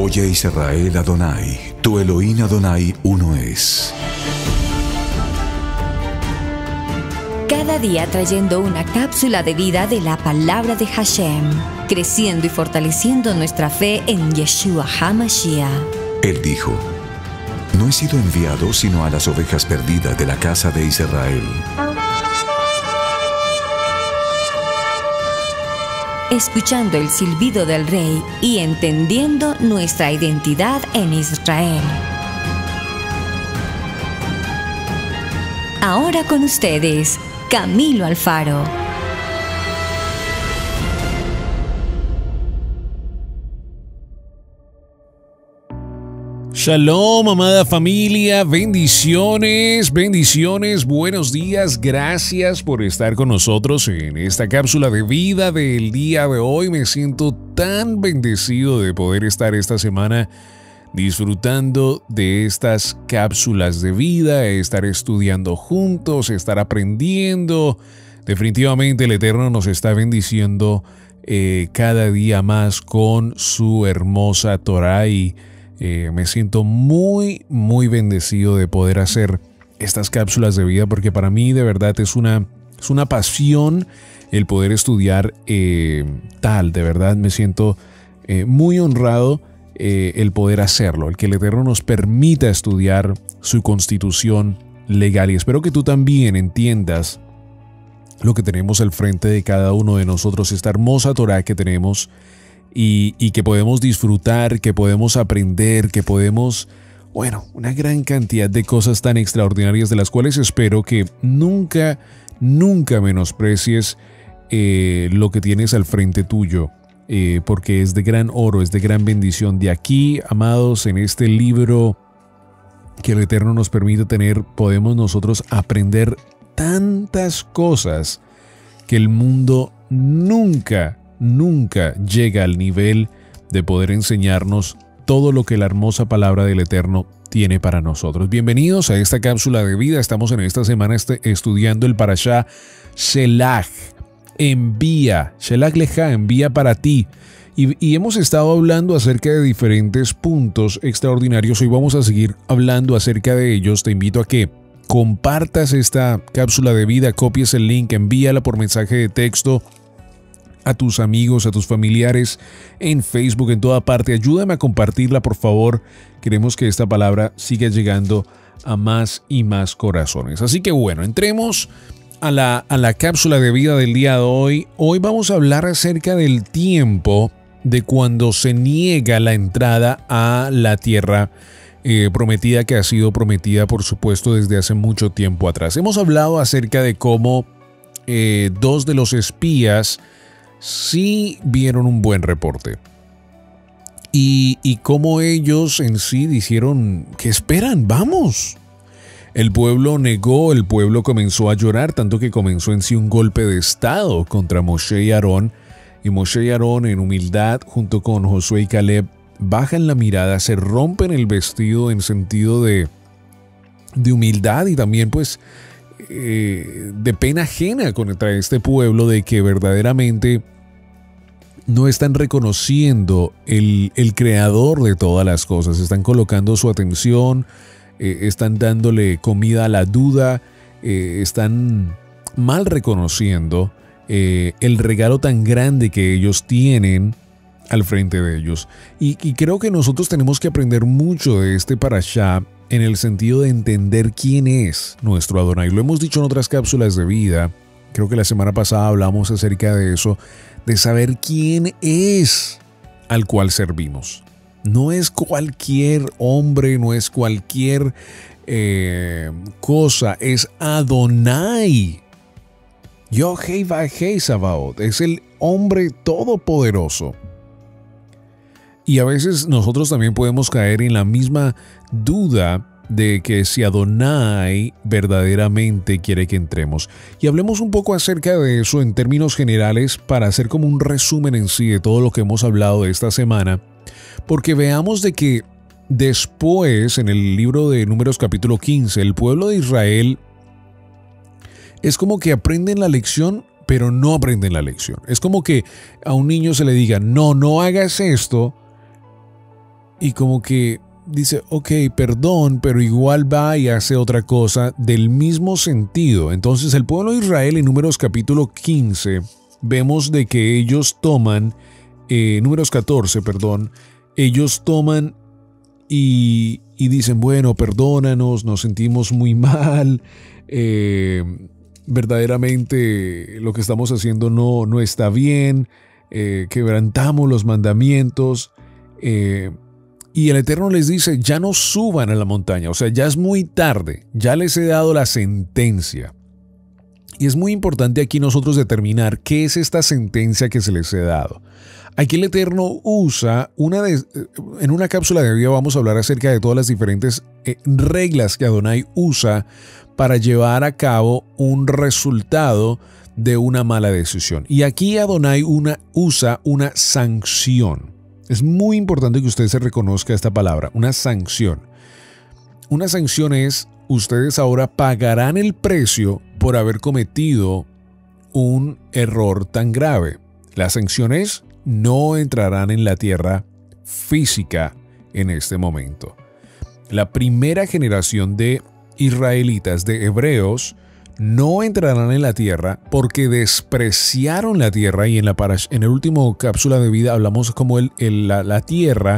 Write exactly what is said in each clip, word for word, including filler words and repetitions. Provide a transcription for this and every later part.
Oye Israel Adonai, tu Elohim Adonai uno es. Cada día trayendo una cápsula de vida de la palabra de Hashem, creciendo y fortaleciendo nuestra fe en Yeshua HaMashiach. Él dijo: no he sido enviado sino a las ovejas perdidas de la casa de Israel. Escuchando el silbido del Rey y entendiendo nuestra identidad en Israel. Ahora con ustedes, Camilo Alfaro. Shalom, amada familia, bendiciones, bendiciones, buenos días, gracias por estar con nosotros en esta cápsula de vida del día de hoy. Me siento tan bendecido de poder estar esta semana disfrutando de estas cápsulas de vida, estar estudiando juntos, estar aprendiendo. Definitivamente el Eterno nos está bendiciendo eh, cada día más con su hermosa Torah y Eh, me siento muy, muy bendecido de poder hacer estas cápsulas de vida porque para mí de verdad es una, es una pasión el poder estudiar eh, tal. De verdad me siento eh, muy honrado eh, el poder hacerlo, el que el Eterno nos permita estudiar su constitución legal. Y espero que tú también entiendas lo que tenemos al frente de cada uno de nosotros, esta hermosa Torah que tenemos. Y, y que podemos disfrutar, que podemos aprender, que podemos, bueno, una gran cantidad de cosas tan extraordinarias de las cuales espero que nunca, nunca menosprecies eh, lo que tienes al frente tuyo, eh, porque es de gran oro, es de gran bendición. De aquí, amados, en este libro que el Eterno nos permite tener, podemos nosotros aprender tantas cosas que el mundo nunca Nunca llega al nivel de poder enseñarnos todo lo que la hermosa palabra del Eterno tiene para nosotros. Bienvenidos a esta cápsula de vida. Estamos en esta semana este, estudiando el Parashá Shelach. Envía, Shelach Leja, envía para ti. Y, y hemos estado hablando acerca de diferentes puntos extraordinarios. Hoy vamos a seguir hablando acerca de ellos. Te invito a que compartas esta cápsula de vida, copies el link, envíala por mensaje de texto a tus amigos, a tus familiares, en Facebook, en toda parte. Ayúdame a compartirla, por favor. Queremos que esta palabra siga llegando a más y más corazones. Así que bueno, entremos a la, a la cápsula de vida del día de hoy. Hoy vamos a hablar acerca del tiempo de cuando se niega la entrada a la tierra eh, prometida, que ha sido prometida, por supuesto, desde hace mucho tiempo atrás. Hemos hablado acerca de cómo eh, dos de los espías sí vieron un buen reporte. Y, y cómo ellos en sí dijeron: ¿qué esperan? ¡Vamos! El pueblo negó, el pueblo comenzó a llorar, tanto que comenzó en sí un golpe de estado contra Moshe y Aarón. Y Moshe y Aarón, en humildad, junto con Josué y Caleb, bajan la mirada, se rompen el vestido en sentido de, de humildad y también pues eh, de pena ajena contra este pueblo, de que verdaderamente no están reconociendo el, el creador de todas las cosas. Están colocando su atención, eh, están dándole comida a la duda, eh, están mal reconociendo eh, el regalo tan grande que ellos tienen al frente de ellos. Y, y creo que nosotros tenemos que aprender mucho de este parashá en el sentido de entender quién es nuestro Adonai. Lo hemos dicho en otras cápsulas de vida. Creo que la semana pasada hablamos acerca de eso, de saber quién es al cual servimos. No es cualquier hombre, no es cualquier eh, cosa, es Adonai. Yohei Vahei Sabaoth, es el hombre todopoderoso. Y a veces nosotros también podemos caer en la misma duda de que si Adonai verdaderamente quiere que entremos. Y hablemos un poco acerca de eso en términos generales para hacer como un resumen en sí de todo lo que hemos hablado de esta semana, porque veamos de que después en el libro de Números capítulo quince, el pueblo de Israel es como que aprenden la lección, pero no aprenden la lección. Es como que a un niño se le diga: no, no hagas esto. y como que dice, ok, perdón, pero igual va y hace otra cosa del mismo sentido. Entonces el pueblo de Israel en Números capítulo quince, vemos de que ellos toman, eh, Números catorce, perdón, ellos toman y, y dicen, bueno, perdónanos, nos sentimos muy mal, eh, verdaderamente lo que estamos haciendo no, no está bien, eh, quebrantamos los mandamientos, eh, y el Eterno les dice, ya no suban a la montaña, o sea, ya es muy tarde, ya les he dado la sentencia. Y es muy importante aquí nosotros determinar qué es esta sentencia que se les he dado. Aquí el Eterno usa, una de, en una cápsula de vida vamos a hablar acerca de todas las diferentes eh, reglas que Adonai usa para llevar a cabo un resultado de una mala decisión. Y aquí Adonai una, usa una sanción. Es muy importante que usted se reconozca esta palabra, una sanción. Una sanción es, ustedes ahora pagarán el precio por haber cometido un error tan grave. La sanción es, no entrarán en la tierra física en este momento. La primera generación de israelitas, de hebreos, no entrarán en la tierra porque despreciaron la tierra, y en, la parash, en el último cápsula de vida hablamos como el, el, la, la tierra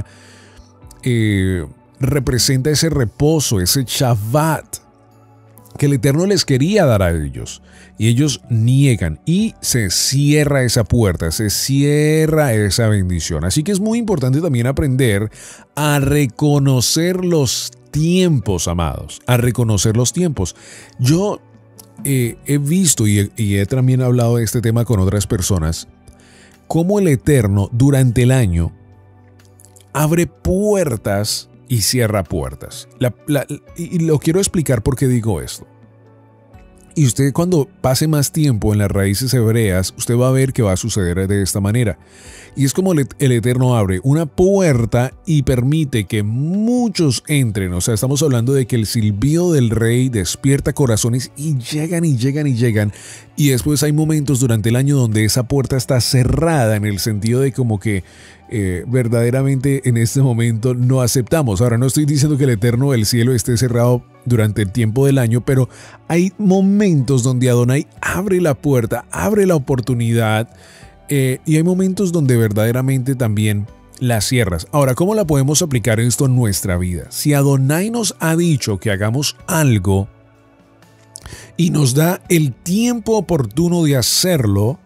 eh, representa ese reposo, ese Shabbat que el Eterno les quería dar a ellos, y ellos niegan y se cierra esa puerta, se cierra esa bendición. Así que es muy importante también aprender a reconocer los tiempos, amados, a reconocer los tiempos. Yo eh, he visto y he, y he también hablado de este tema con otras personas, cómo el Eterno durante el año abre puertas y cierra puertas. La, la, y lo quiero explicar por qué digo esto. Y usted, cuando pase más tiempo en las raíces hebreas, usted va a ver que va a suceder de esta manera. Y es como el, el Eterno abre una puerta y permite que muchos entren. O sea, estamos hablando de que el silbido del rey despierta corazones y llegan y llegan y llegan. Y después hay momentos durante el año donde esa puerta está cerrada, en el sentido de como que Eh, verdaderamente en este momento no aceptamos. Ahora, no estoy diciendo que el Eterno del cielo esté cerrado durante el tiempo del año, pero hay momentos donde Adonai abre la puerta, abre la oportunidad, eh, y hay momentos donde verdaderamente también la cierras. Ahora, ¿cómo la podemos aplicar esto en nuestra vida? Si Adonai nos ha dicho que hagamos algo y nos da el tiempo oportuno de hacerlo,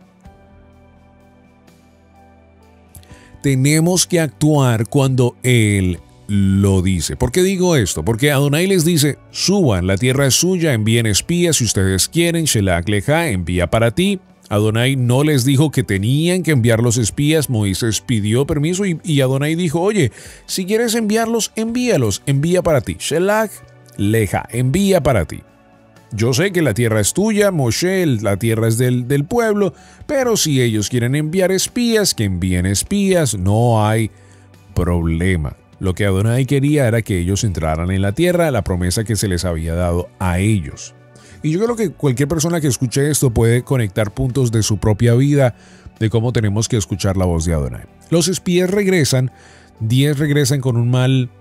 tenemos que actuar cuando Él lo dice. ¿Por qué digo esto? Porque Adonai les dice, suban, la tierra es suya, envíen espías si ustedes quieren, Shelach Leja, envía para ti. Adonai no les dijo que tenían que enviar los espías, Moisés pidió permiso y, y Adonai dijo, oye, si quieres enviarlos, envíalos, envía para ti. Shelach Leja, envía para ti. Yo sé que la tierra es tuya, Moshe, la tierra es del, del pueblo, pero si ellos quieren enviar espías, que envíen espías, no hay problema. Lo que Adonai quería era que ellos entraran en la tierra, la promesa que se les había dado a ellos. Y yo creo que cualquier persona que escuche esto puede conectar puntos de su propia vida, de cómo tenemos que escuchar la voz de Adonai. Los espías regresan, diez regresan con un mal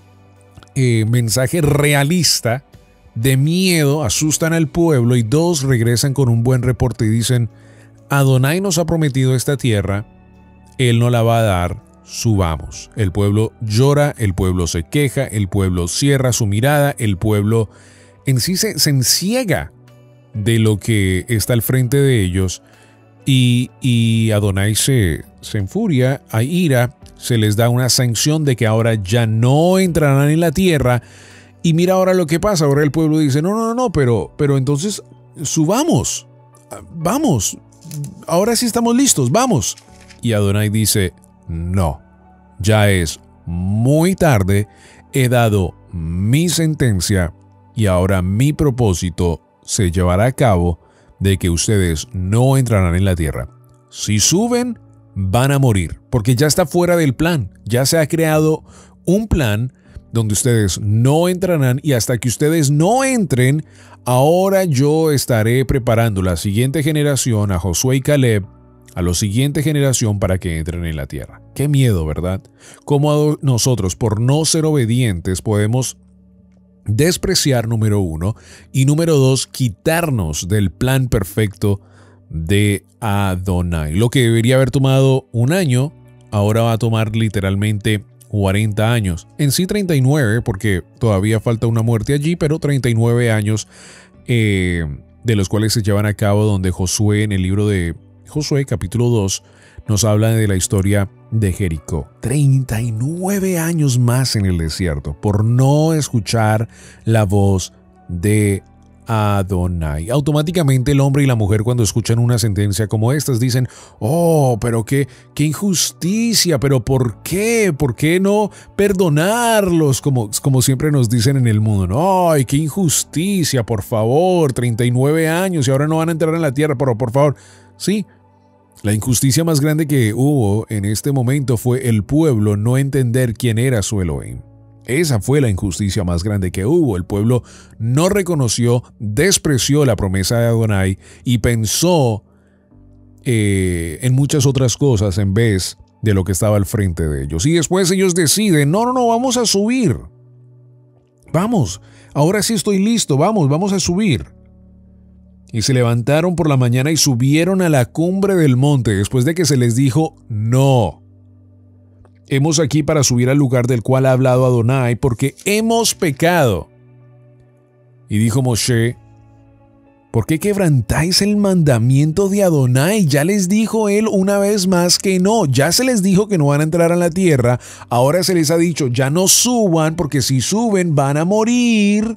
eh, mensaje realista, de miedo, asustan al pueblo, y dos regresan con un buen reporte y dicen, Adonai nos ha prometido esta tierra, Él no la va a dar, subamos. El pueblo llora, el pueblo se queja, el pueblo cierra su mirada, el pueblo en sí se, se enciega de lo que está al frente de ellos, y, y Adonai se, se enfuria, hay ira, se les da una sanción de que ahora ya no entrarán en la tierra. Y mira ahora lo que pasa. Ahora el pueblo dice, no, no, no, pero, pero entonces subamos, vamos, ahora sí estamos listos, vamos. Y Adonai dice, no, ya es muy tarde, he dado mi sentencia y ahora mi propósito se llevará a cabo de que ustedes no entrarán en la tierra. Si suben, van a morir, porque ya está fuera del plan, ya se ha creado un plan donde ustedes no entrarán, y hasta que ustedes no entren, ahora yo estaré preparando la siguiente generación, a Josué y Caleb, a la siguiente generación para que entren en la tierra. Qué miedo, ¿verdad? Cómo nosotros, por no ser obedientes, podemos despreciar, número uno, y número dos, quitarnos del plan perfecto de Adonai. Lo que debería haber tomado un año, ahora va a tomar literalmente cuarenta años. En sí treinta y nueve, porque todavía falta una muerte allí, pero treinta y nueve años eh, de los cuales se llevan a cabo donde Josué, en el libro de Josué, capítulo dos, nos habla de la historia de Jericó. treinta y nueve años más en el desierto por no escuchar la voz de Adonai. Automáticamente el hombre y la mujer, cuando escuchan una sentencia como estas, dicen: oh, pero qué, qué injusticia, pero ¿por qué? ¿Por qué no perdonarlos? Como, como siempre nos dicen en el mundo, ¿no? ¡Ay, qué injusticia, por favor! treinta y nueve años y ahora no van a entrar en la tierra, pero por favor. Sí, la injusticia más grande que hubo en este momento fue el pueblo no entender quién era su Elohim. Esa fue la injusticia más grande que hubo. El pueblo no reconoció, despreció la promesa de Adonai y pensó eh, en muchas otras cosas en vez de lo que estaba al frente de ellos. Y después ellos deciden, no, no, no, vamos a subir. Vamos, ahora sí estoy listo, vamos, vamos a subir. Y se levantaron por la mañana y subieron a la cumbre del monte después de que se les dijo, no. Hemos aquí para subir al lugar del cual ha hablado Adonai, porque hemos pecado. Y dijo Moshe, ¿por qué quebrantáis el mandamiento de Adonai? Ya les dijo él una vez más que no. Ya se les dijo que no van a entrar a la tierra. Ahora se les ha dicho, ya no suban, porque si suben van a morir.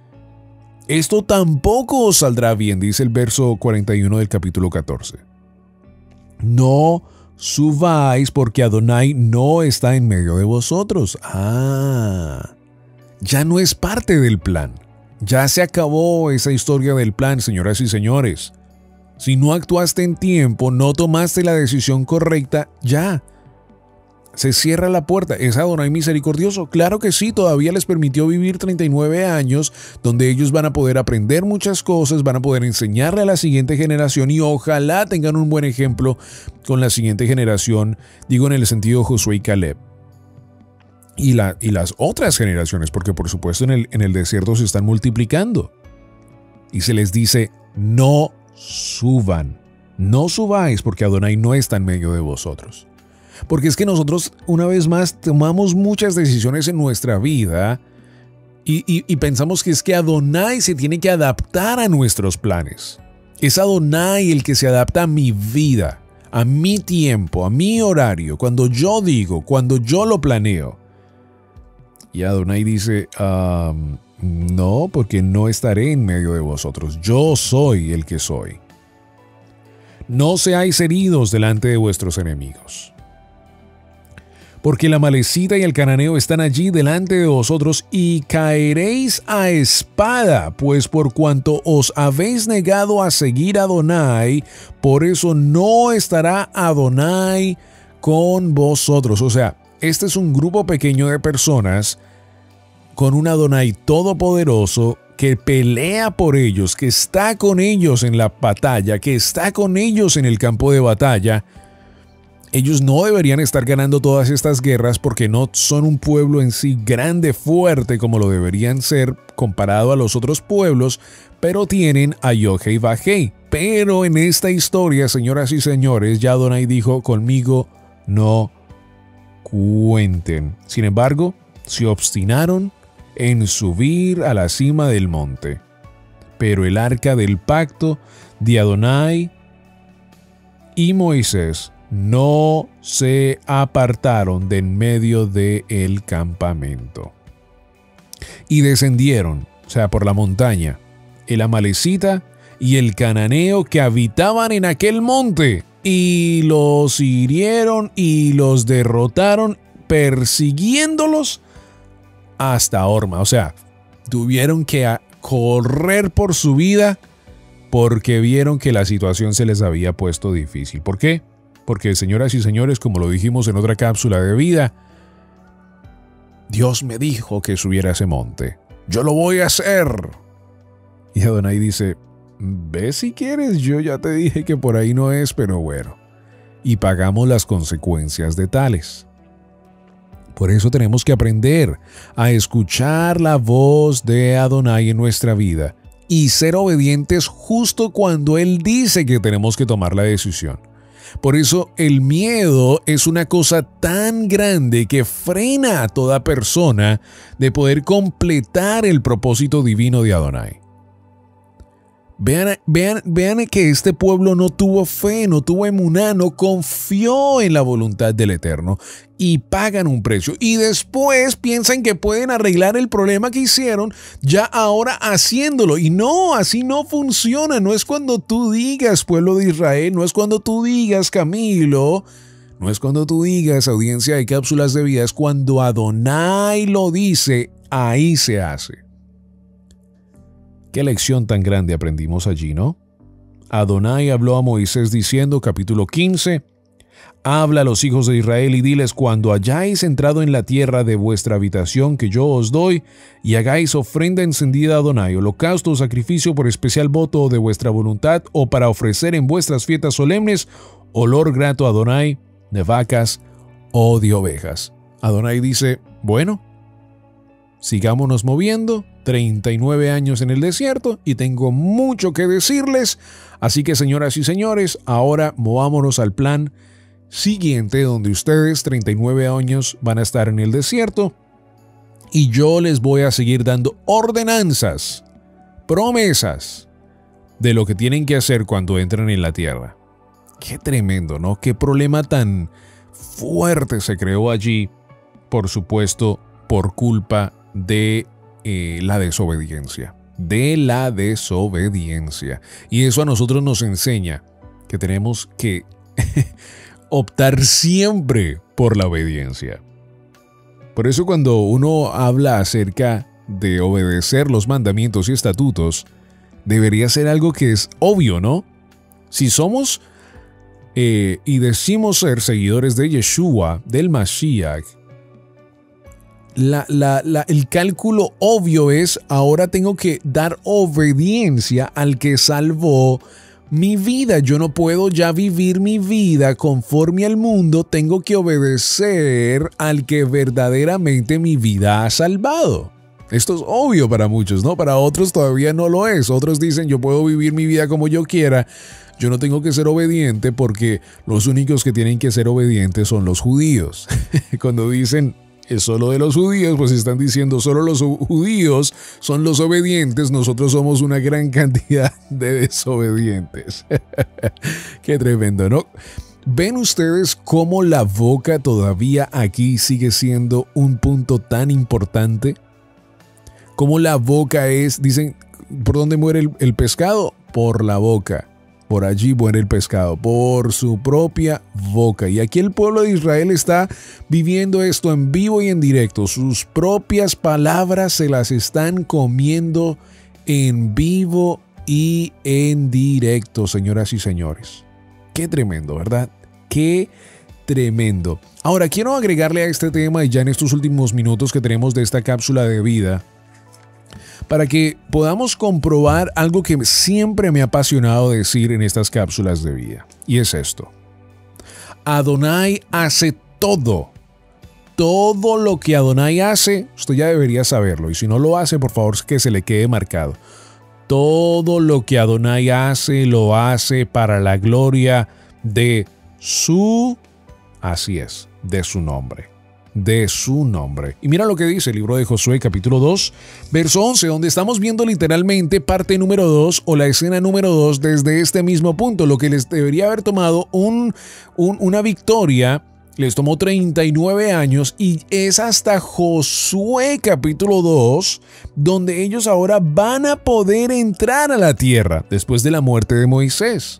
Esto tampoco os saldrá bien, dice el verso cuarenta y uno del capítulo catorce. No subáis porque Adonai no está en medio de vosotros. Ah, ya no es parte del plan. Ya se acabó esa historia del plan, señoras y señores. Si no actuaste en tiempo, no tomaste la decisión correcta, ya. Se cierra la puerta. ¿Es Adonai misericordioso? Claro que sí, todavía les permitió vivir treinta y nueve años, donde ellos van a poder aprender muchas cosas, van a poder enseñarle a la siguiente generación y ojalá tengan un buen ejemplo con la siguiente generación, digo en el sentido Josué y Caleb. Y, la, y las otras generaciones, porque por supuesto en el, en el desierto se están multiplicando. Y se les dice, no suban, no subáis porque Adonai no está en medio de vosotros. Porque es que nosotros, una vez más, tomamos muchas decisiones en nuestra vida y, y, y pensamos que es que Adonai se tiene que adaptar a nuestros planes. Es Adonai el que se adapta a mi vida, a mi tiempo, a mi horario, cuando yo digo, cuando yo lo planeo. Y Adonai dice, um, no, porque no estaré en medio de vosotros. Yo soy el que soy. No seáis heridos delante de vuestros enemigos. Porque la Amalecita y el Cananeo están allí delante de vosotros y caeréis a espada, pues por cuanto os habéis negado a seguir a Adonai, por eso no estará Adonai con vosotros. O sea, este es un grupo pequeño de personas con un Adonai todopoderoso que pelea por ellos, que está con ellos en la batalla, que está con ellos en el campo de batalla. Ellos no deberían estar ganando todas estas guerras porque no son un pueblo en sí grande, fuerte como lo deberían ser comparado a los otros pueblos, pero tienen a Yod-Heh y Vah-Heh. Pero en esta historia, señoras y señores, ya Adonai dijo, conmigo no cuenten. Sin embargo, se obstinaron en subir a la cima del monte. Pero el arca del pacto de Adonai y Moisés no se apartaron de en medio del campamento. Y descendieron, o sea, por la montaña, el Amalecita y el Cananeo que habitaban en aquel monte, y los hirieron y los derrotaron, persiguiéndolos hasta Horma. O sea, tuvieron que correr por su vida porque vieron que la situación se les había puesto difícil. ¿Por qué? Porque, señoras y señores, como lo dijimos en otra cápsula de vida, Dios me dijo que subiera a ese monte. ¡Yo lo voy a hacer! Y Adonai dice, ve si quieres, yo ya te dije que por ahí no es, pero bueno. y pagamos las consecuencias de tales. Por eso tenemos que aprender a escuchar la voz de Adonai en nuestra vida y ser obedientes justo cuando Él dice que tenemos que tomar la decisión. Por eso el miedo es una cosa tan grande que frena a toda persona de poder completar el propósito divino de Adonai. Vean, vean, vean que este pueblo no tuvo fe, no tuvo emuná, no confió en la voluntad del Eterno y pagan un precio. Y después piensan que pueden arreglar el problema que hicieron ya ahora haciéndolo. Y no, así no funciona. No es cuando tú digas, pueblo de Israel, no es cuando tú digas, Camilo, no es cuando tú digas, audiencia de cápsulas de vida, es cuando Adonai lo dice, ahí se hace. Qué lección tan grande aprendimos allí, ¿no? Adonai habló a Moisés diciendo, capítulo quince, habla a los hijos de Israel y diles, cuando hayáis entrado en la tierra de vuestra habitación que yo os doy, y hagáis ofrenda encendida a Adonai, holocausto o sacrificio por especial voto de vuestra voluntad, o para ofrecer en vuestras fiestas solemnes, olor grato a Adonai, de vacas o de ovejas. Adonai dice, bueno, sigámonos moviendo, treinta y nueve años en el desierto y tengo mucho que decirles, así que señoras y señores, ahora movámonos al plan siguiente donde ustedes treinta y nueve años van a estar en el desierto y yo les voy a seguir dando ordenanzas, promesas de lo que tienen que hacer cuando entren en la tierra. Qué tremendo, ¿no? Qué problema tan fuerte se creó allí, por supuesto, por culpa de eh, la desobediencia, de la desobediencia. Y eso a nosotros nos enseña que tenemos que optar siempre por la obediencia. Por eso cuando uno habla acerca de obedecer los mandamientos y estatutos, debería ser algo que es obvio, ¿no? Si somos eh, y decimos ser seguidores de Yeshua, del Mashiach, La, la, la, el cálculo obvio es, ahora tengo que dar obediencia al que salvó mi vida. Yo no puedo ya vivir mi vida conforme al mundo, tengo que obedecer al que verdaderamente mi vida ha salvado. Esto es obvio para muchos, ¿no? Para otros todavía no lo es. Otros dicen, yo puedo vivir mi vida como yo quiera, yo no tengo que ser obediente porque los únicos que tienen que ser obedientes son los judíos. Cuando dicen es solo de los judíos, pues están diciendo solo los judíos son los obedientes, nosotros somos una gran cantidad de desobedientes. Qué tremendo, ¿no? ¿Ven ustedes cómo la boca todavía aquí sigue siendo un punto tan importante? Cómo la boca es, dicen, ¿por dónde muere el, el pescado? Por la boca. Por allí muere el pescado, por su propia boca. Y aquí el pueblo de Israel está viviendo esto en vivo y en directo. Sus propias palabras se las están comiendo en vivo y en directo, señoras y señores. Qué tremendo, ¿verdad? Qué tremendo. Ahora, quiero agregarle a este tema, y ya en estos últimos minutos que tenemos de esta cápsula de vida, para que podamos comprobar algo que siempre me ha apasionado decir en estas cápsulas de vida. Y es esto. Adonai hace todo. Todo lo que Adonai hace, usted ya debería saberlo. Y si no lo hace, por favor, que se le quede marcado. Todo lo que Adonai hace, lo hace para la gloria de su, así es, de su nombre. De su nombre. Y mira lo que dice el libro de Josué, capítulo dos, verso once, donde estamos viendo literalmente parte número dos o la escena número dos desde este mismo punto. Lo que les debería haber tomado un, un, una victoria, les tomó treinta y nueve años, y es hasta Josué, capítulo dos, donde ellos ahora van a poder entrar a la tierra después de la muerte de Moisés.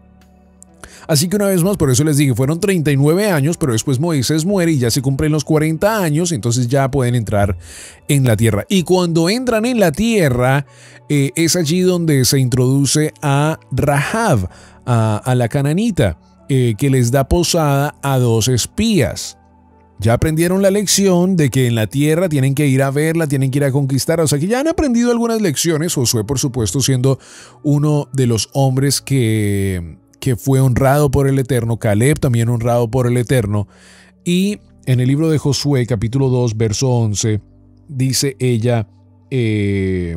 Así que una vez más, por eso les dije, fueron treinta y nueve años, pero después Moisés muere y ya se cumplen los cuarenta años, entonces ya pueden entrar en la tierra. Y cuando entran en la tierra, eh, es allí donde se introduce a Rahab, a, a la cananita, eh, que les da posada a dos espías. Ya aprendieron la lección de que en la tierra tienen que ir a verla, tienen que ir a conquistar. O sea que ya han aprendido algunas lecciones. Josué, por supuesto, siendo uno de los hombres que... que fue honrado por el Eterno, Caleb también honrado por el Eterno. Y en el libro de Josué, capítulo dos, verso once, dice ella eh,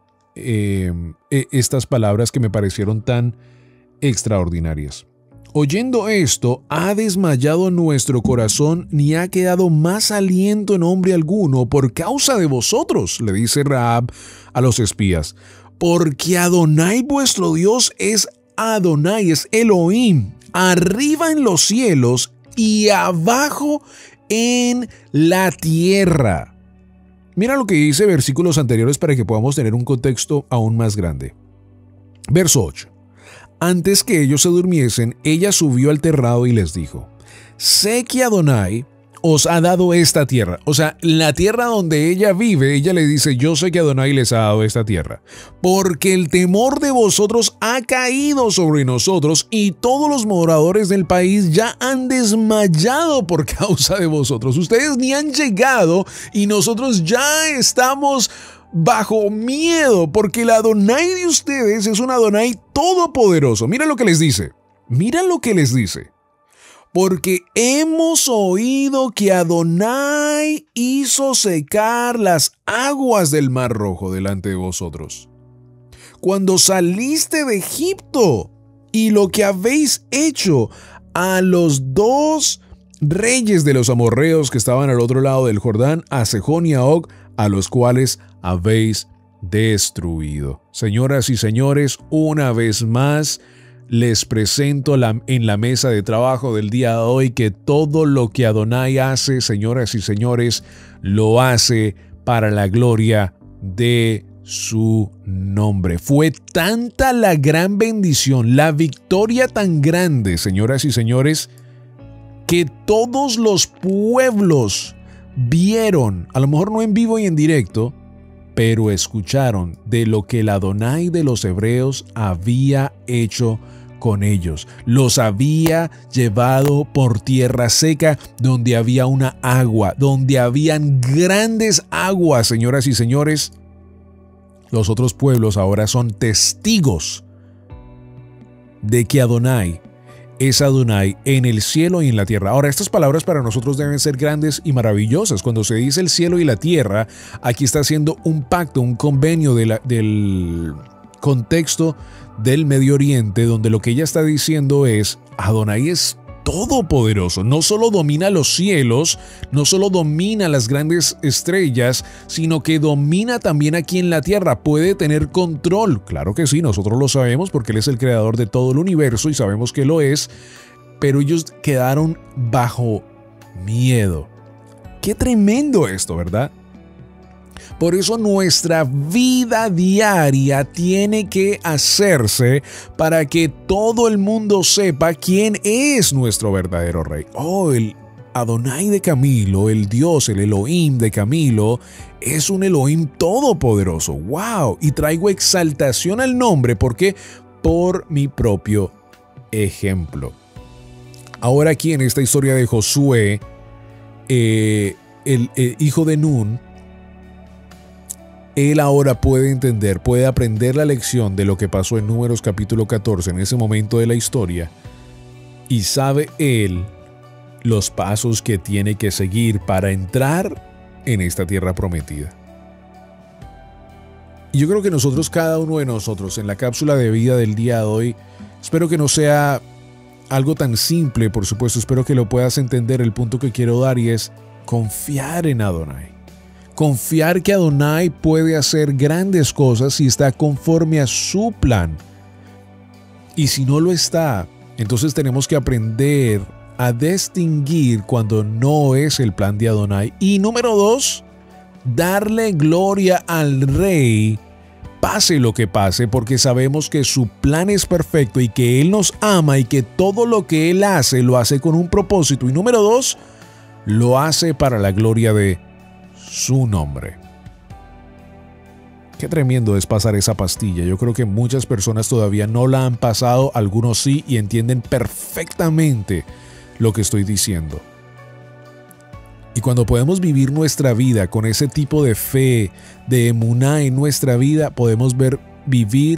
eh, estas palabras que me parecieron tan extraordinarias. Oyendo esto, ha desmayado nuestro corazón, ni ha quedado más aliento en hombre alguno por causa de vosotros, le dice Rahab a los espías, porque Adonai vuestro Dios es Adonai, es Elohim, arriba en los cielos y abajo en la tierra. Mira lo que dice versículos anteriores para que podamos tener un contexto aún más grande. Verso ocho. Antes que ellos se durmiesen, ella subió al terrado y les dijo, sé que Adonai os ha dado esta tierra. O sea, la tierra donde ella vive, ella le dice, yo sé que Adonai les ha dado esta tierra. Porque el temor de vosotros ha caído sobre nosotros y todos los moradores del país ya han desmayado por causa de vosotros. Ustedes ni han llegado y nosotros ya estamos bajo miedo, porque el Adonai de ustedes es un Adonai todopoderoso. Mira lo que les dice. Mira lo que les dice. Porque hemos oído que Adonai hizo secar las aguas del Mar Rojo delante de vosotros, cuando saliste de Egipto, y lo que habéis hecho a los dos reyes de los amorreos que estaban al otro lado del Jordán, a Sejón y a Og, a los cuales habéis destruido. Señoras y señores, una vez más les presento la, en la mesa de trabajo del día de hoy que todo lo que Adonai hace, señoras y señores, lo hace para la gloria de su nombre. Fue tanta la gran bendición, la victoria tan grande, señoras y señores, que todos los pueblos vieron, a lo mejor no en vivo y en directo, pero escucharon de lo que el Adonai de los hebreos había hecho con ellos. Los había llevado por tierra seca, donde había una agua, donde habían grandes aguas, señoras y señores. Los otros pueblos ahora son testigos de que Adonai es Adonai en el cielo y en la tierra. Ahora, estas palabras para nosotros deben ser grandes y maravillosas. Cuando se dice el cielo y la tierra, aquí está haciendo un pacto, un convenio de la, del contexto del Medio Oriente, donde lo que ella está diciendo es, Adonai es todopoderoso, no solo domina los cielos, no solo domina las grandes estrellas, sino que domina también aquí en la tierra, puede tener control. Claro que sí, nosotros lo sabemos porque Él es el creador de todo el universo y sabemos que lo es, pero ellos quedaron bajo miedo. Qué tremendo esto, ¿verdad? Por eso nuestra vida diaria tiene que hacerse para que todo el mundo sepa quién es nuestro verdadero rey. Oh, el Adonai de Camilo, el Dios, el Elohim de Camilo, es un Elohim todopoderoso. ¡Wow! Y traigo exaltación al nombre porque por mi propio ejemplo. Ahora aquí en esta historia de Josué, eh, el, el hijo de Nun, él ahora puede entender, puede aprender la lección de lo que pasó en Números capítulo catorce, en ese momento de la historia, y sabe él los pasos que tiene que seguir para entrar en esta tierra prometida. Y yo creo que nosotros, cada uno de nosotros, en la cápsula de vida del día de hoy, espero que no sea algo tan simple, por supuesto, espero que lo puedas entender. El punto que quiero dar y es confiar en Adonai. Confiar que Adonai puede hacer grandes cosas si está conforme a su plan. Y si no lo está, entonces tenemos que aprender a distinguir cuando no es el plan de Adonai. Y número dos, darle gloria al Rey, pase lo que pase, porque sabemos que su plan es perfecto y que Él nos ama y que todo lo que Él hace, lo hace con un propósito. Y número dos, lo hace para la gloria de su nombre. Qué tremendo es pasar esa pastilla. Yo creo que muchas personas todavía no la han pasado, algunos sí, y entienden perfectamente lo que estoy diciendo. Y cuando podemos vivir nuestra vida con ese tipo de fe, de emuná en nuestra vida, podemos ver vivir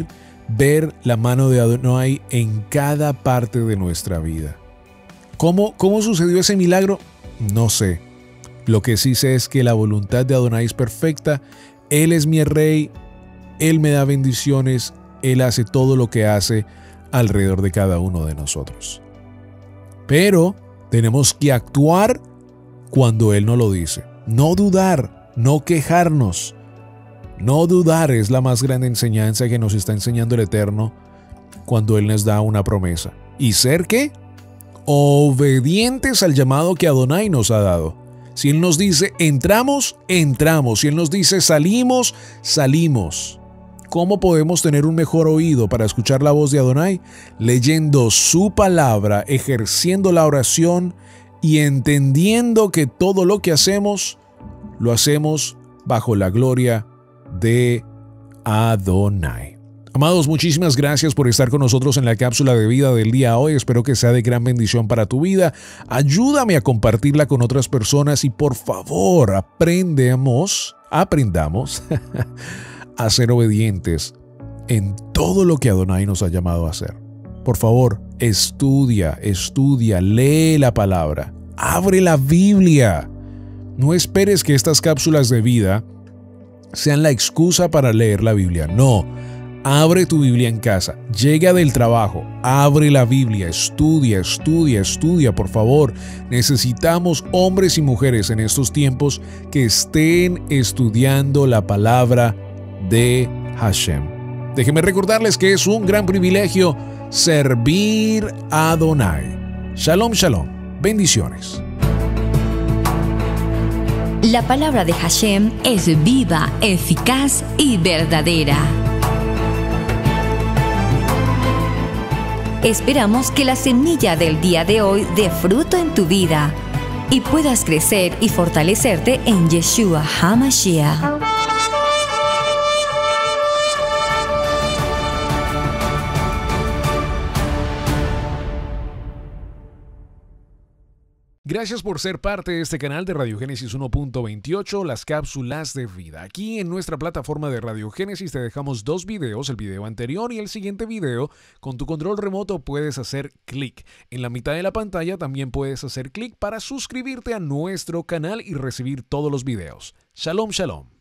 ver la mano de Adonai en cada parte de nuestra vida. ¿Cómo, cómo sucedió ese milagro? No sé. Lo que sí sé es que la voluntad de Adonai es perfecta. Él es mi rey, Él me da bendiciones, Él hace todo lo que hace alrededor de cada uno de nosotros. Pero tenemos que actuar cuando Él nos lo dice. No dudar, no quejarnos. No dudar es la más grande enseñanza que nos está enseñando el Eterno cuando Él nos da una promesa. ¿Y ser qué? Obedientes al llamado que Adonai nos ha dado. Si Él nos dice entramos, entramos. Si Él nos dice salimos, salimos. ¿Cómo podemos tener un mejor oído para escuchar la voz de Adonai? Leyendo su palabra, ejerciendo la oración y entendiendo que todo lo que hacemos, lo hacemos bajo la gloria de Adonai. Amados, muchísimas gracias por estar con nosotros en la cápsula de vida del día de hoy. Espero que sea de gran bendición para tu vida. Ayúdame a compartirla con otras personas y por favor, aprendemos, aprendamos a ser obedientes en todo lo que Adonai nos ha llamado a hacer. Por favor, estudia, estudia, lee la palabra, abre la Biblia. No esperes que estas cápsulas de vida sean la excusa para leer la Biblia. No, abre tu Biblia en casa, llega del trabajo, abre la Biblia, estudia, estudia, estudia, por favor. Necesitamos hombres y mujeres en estos tiempos que estén estudiando la palabra de Hashem. Déjenme recordarles que es un gran privilegio servir a Adonai. Shalom, shalom. Bendiciones. La palabra de Hashem es viva, eficaz y verdadera. Esperamos que la semilla del día de hoy dé fruto en tu vida y puedas crecer y fortalecerte en Yeshua HaMashiach. Gracias por ser parte de este canal de Radio Génesis uno punto veintiocho, las cápsulas de vida. Aquí en nuestra plataforma de Radio Génesis te dejamos dos videos, el video anterior y el siguiente video. Con tu control remoto puedes hacer clic. En la mitad de la pantalla también puedes hacer clic para suscribirte a nuestro canal y recibir todos los videos. Shalom, shalom.